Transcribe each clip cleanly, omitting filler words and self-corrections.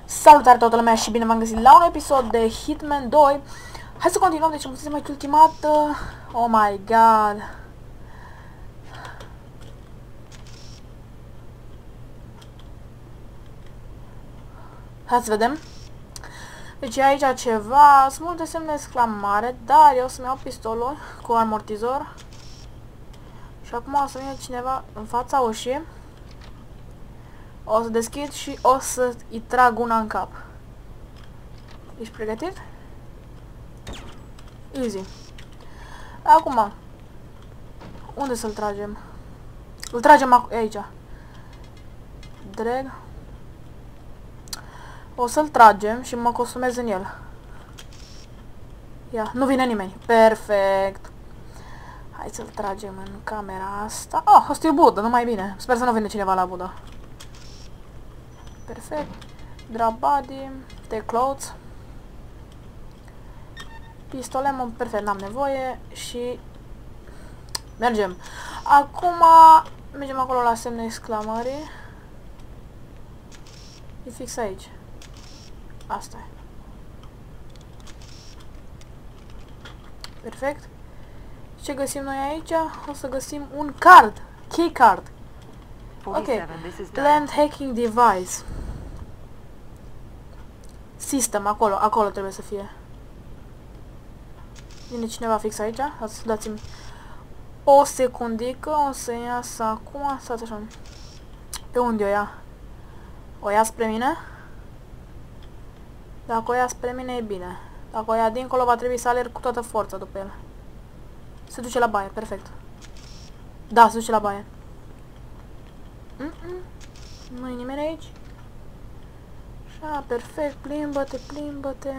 Salutare toată lumea și bine v-am găsit la un episod de Hitman 2. Hai să continuăm, deci am zis mai ultimat. Oh my god. Hai să vedem. Deci e aici ceva, sunt multe semne de exclamare, dar eu o să-mi iau pistolul cu amortizor. Și acum o să vină cineva în fața ușii. O să deschid și o să-i trag una în cap. Ești pregătit? Easy. Acum, unde să-l tragem? Îl tragem aici. Drag. O să-l tragem și mă costumez în el. Ia, nu vine nimeni. Perfect. Hai să-l tragem în camera asta. Oh, asta e budă, nu mai bine. Sper să nu vină cineva la budă. Perfect. Drop body. Take clothes. Pistolemul, perfect, n-am nevoie. Și mergem. Acum mergem acolo la semne exclamării. E fix aici. Asta e. Perfect. Ce găsim noi aici? O să găsim un card. Key card. Ok. Plant hacking device. System, acolo trebuie să fie. Vine cineva fix aici. Dați-mi o secundică. O să iasă acum. Stați așa. Pe unde o ia? O ia spre mine? Dacă o ia spre mine e bine. Dacă o ia dincolo va trebui să alerg cu toată forța după el. Se duce la baie, perfect. Da, se duce la baie. Nu-i nimeni aici? Așa, perfect, plimbă-te, plimbă-te.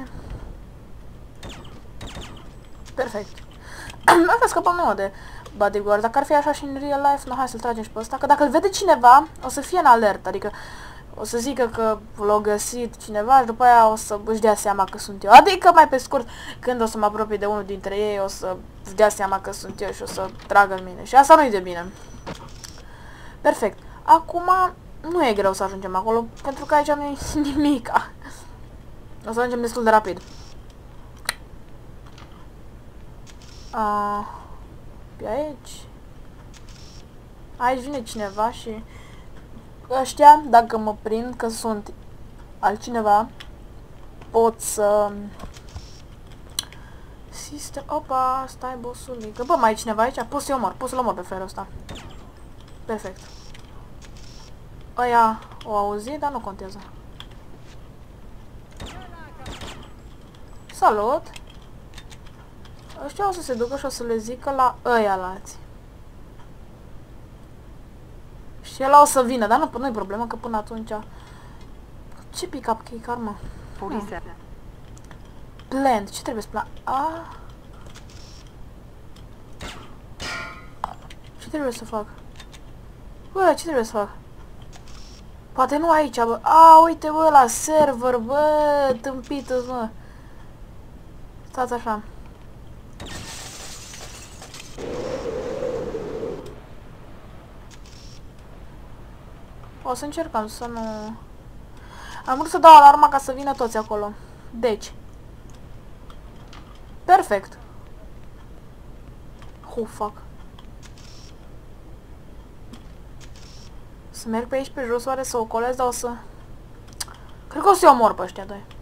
Perfect. Asta scăpăm nouă de bodyguard. Dacă ar fi așa și în real life, no, hai să-l tragem și pe ăsta. Că dacă îl vede cineva, o să fie în alert. Adică o să zică că l-a găsit cineva și după aia o să își dea seama că sunt eu. Adică mai pe scurt, când o să mă apropii de unul dintre ei, o să își dea seama că sunt eu și o să tragă în mine. Și asta nu-i de bine. Perfect. Acum nu e greu să ajungem acolo, pentru că aici nu e nimica. O să ajungem destul de rapid. Pe aici. Aici vine cineva și ăștia, dacă mă prind că sunt altcineva, pot să... System... Opa, stai bossulică. Bă, mai e cineva aici? Pot să-i omor, pot să-l omor pe felul ăsta. Perfect. Aia o auzi, dar nu contează. Salut! Ăștia o să se ducă și o să le zică la ăia lați. Și ăla o să vină, dar nu-i problemă că până atunci... Ce pick-up key car, mă? Plant, ce trebuie să plant? Ce trebuie să fac? Bă, ce trebuie să fac? Poate nu aici, bă. Uite, bă, la server, bă, tâmpită-ți, mă. Stați așa. O să încercăm să nu... Am vrut să dau alarma ca să vină toți acolo. Deci. Perfect. Oh, fuck. Să merg pe aici pe jos, oare să ocolez, dar o să... Cred că o să-i omor pe ăștia doi.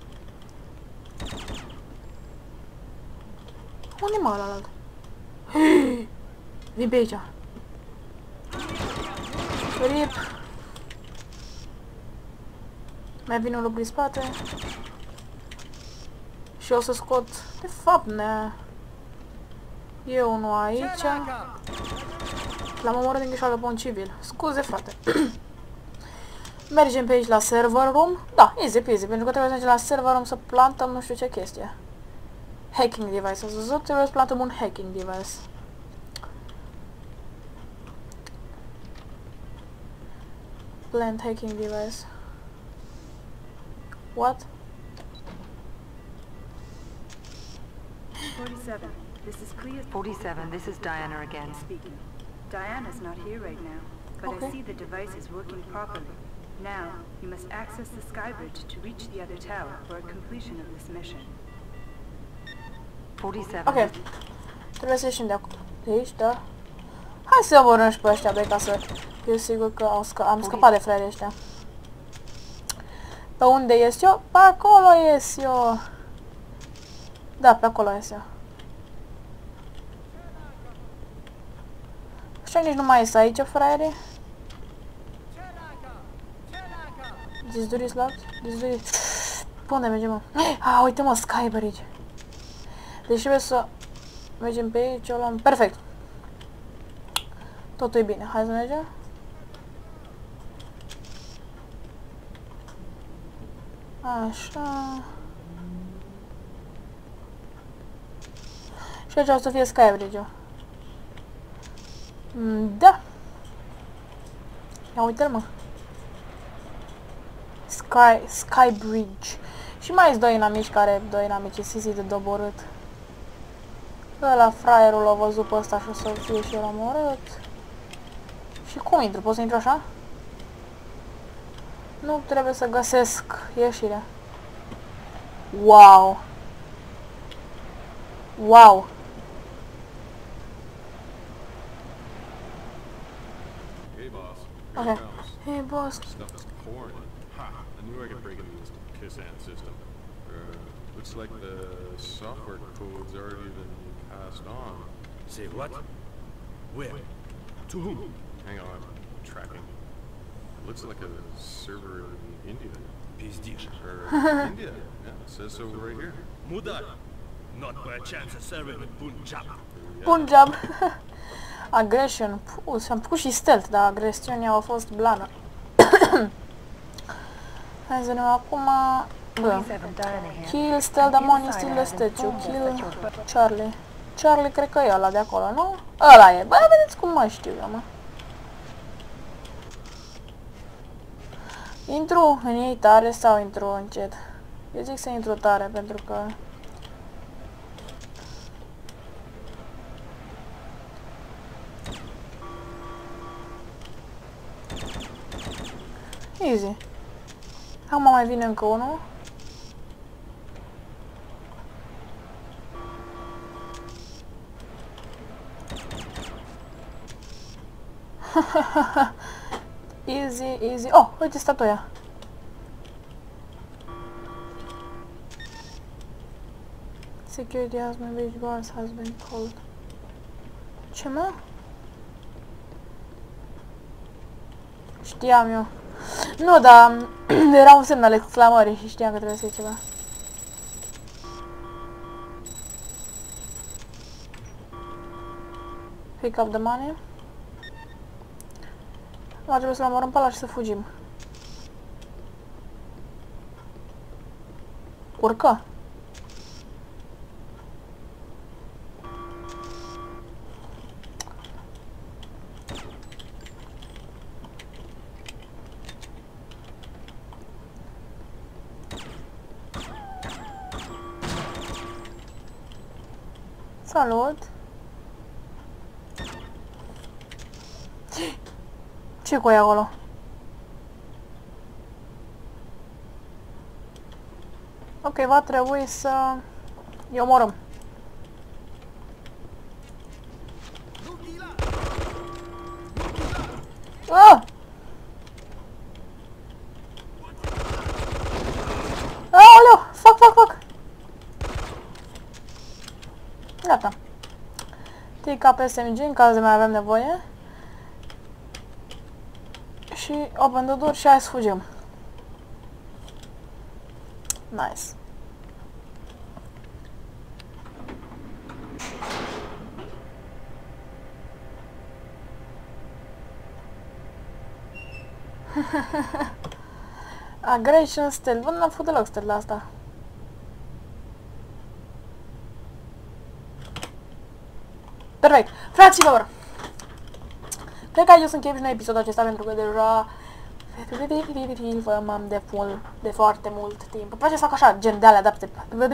Unde-i mă ălalt? Vin pe aici. Rip. Mai vine unul prin spate. Și o să scot... De fapt, e unul aici. L-am omorât din greșeală pe un civil. Scuze, frate. Mergem pe aici la server room. Da, easy peasy, pentru că trebuie să mergem la server room să plantăm nu știu ce chestie. Hacking device. Ați văzut? Trebuie să plantăm un hacking device. Plant hacking device. What? 47. This is Clea. 47. This is Diana again. Speaking. Diana's not here right now, but I see the device is working properly. Now, you must access the sky bridge to reach the other tower for a completion of this mission. 47. Ok. Trebuie să ieșim de acolo. De aici, da? Hai să omorâm și pe ăștia, băi, ca să fiu sigur că am scăpat de fraierii ăștia. Pe unde ies eu? Pe acolo ies eu. Da, pe acolo ies eu. Ăștia nici nu mai ies aici, fraierii. This door is locked. This door is... Pe unde mergem, mă? Ah, uite, mă, Sky Bridge. Deci trebuie să mergem pe aici, o luăm... Perfect. Totul e bine. Hai să mergem. Așa. Și aici o să fie Sky Bridge-ul. Da. Ia uite-l, mă. Sky Bridge. Și mai sunt doi inamici care, doi inamici sisi de doborât. Ăla fraierul l-a văzut pe ăsta și o să fie și el omorât. Și cum intru? Pot să intru așa? Nu, trebuie să găsesc ieșirea. Wow! Wow! Hey boss, Okay. here it comes. Hey, boss. Stuff is pouring in. Ha! I knew I could break into this pissant system. Looks like the software code's already been passed on. Say what? Where? To whom? Hang on, I'm tracking. It looks like a server in India. Pizdish. Or India. Yeah, it says so right here. Mudar. Not by chance a server in Punjab. Punjab. Aggression. Puh, am făcut și stealth, dar agresiunea a fost blană. Hai să vedem acum. Bă. 47, Diana here. Kill, steal the money, steal the statue. Kill Charlie. Charlie cred că e ăla de acolo, nu? Ăla e. Bă, vedeți cum mă știu eu, mă. Intru în ei tare sau intru încet? Eu zic să intru tare, pentru că... Easy. Acum mai vine încă unul. Easy, easy. Oh, uite statuia. Security has been reached, guards has been called. Ce, mă? Știam eu. Nu, dar era un semn al exclamării și știam că trebuie să fie ceva. Pick up the money. Acum trebuie să-l omorâm pe ăla și să fugim. Urcă. Salut! Ce cu aia acolo? Ok, va trebui să îi omorâm. Ah! Aoleu! Fuck! Gata. Take up SMG în caz de mai avem nevoie. Și open the door și hai să fugim. Nice. Aggression stealth. Bă, n-am făcut deloc stealth la asta. Perfect. Fraților! Cred că aici să închei prin episodul acesta pentru că deja m-am de foarte mult timp. Îmi place să fac așa, gen de alea adapte.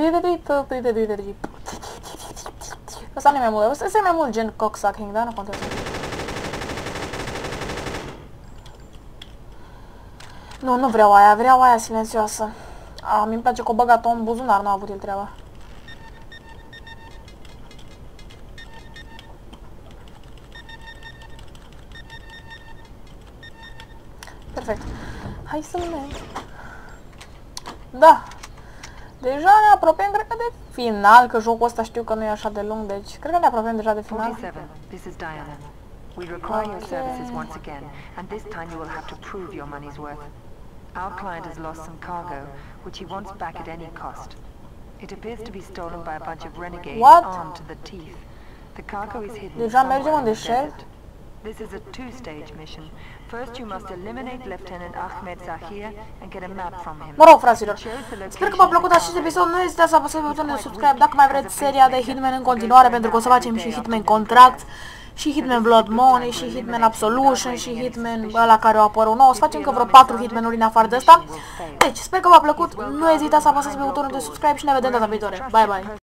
Ăsta nu e mai mult, ăsta e mai mult gen cocksucking, da? Nu contează. Nu, nu vreau aia silențioasă. Mi-mi place că o băgat-o în buzunar, n-a avut el treaba. Perfect. Hai să mergem. Da. Deja ne apropiem, cred că, de final, că jocul ăsta știu că nu e așa de lung, deci cred că ne apropiem deja de final. 47, this is Diana. We require your services once again, and this time you will have to prove your money's worth. Our client has lost some cargo, which he wants back at any cost. It appears to be stolen by a bunch of renegades armed to the teeth. The cargo is hidden somewhere in the desert. This is a two-stage mission. First, you must eliminate Lieutenant Ahmed Zahir and get a map from him. Mă rog, fraților, sper că v-a plăcut acest episod. Nu ezitați să apăsați pe butonul de subscribe dacă mai vreți seria de Hitman în continuare, pentru că o să facem și Hitman Contract, și Hitman Blood Money, și Hitman Absolution, și Hitman ăla care o apărut nou. O să facem încă vreo 4 Hitman-uri în afară de ăsta. Deci, sper că v-a plăcut. Nu ezitați să apăsați pe butonul de subscribe și ne vedem data viitoare. Bye, bye!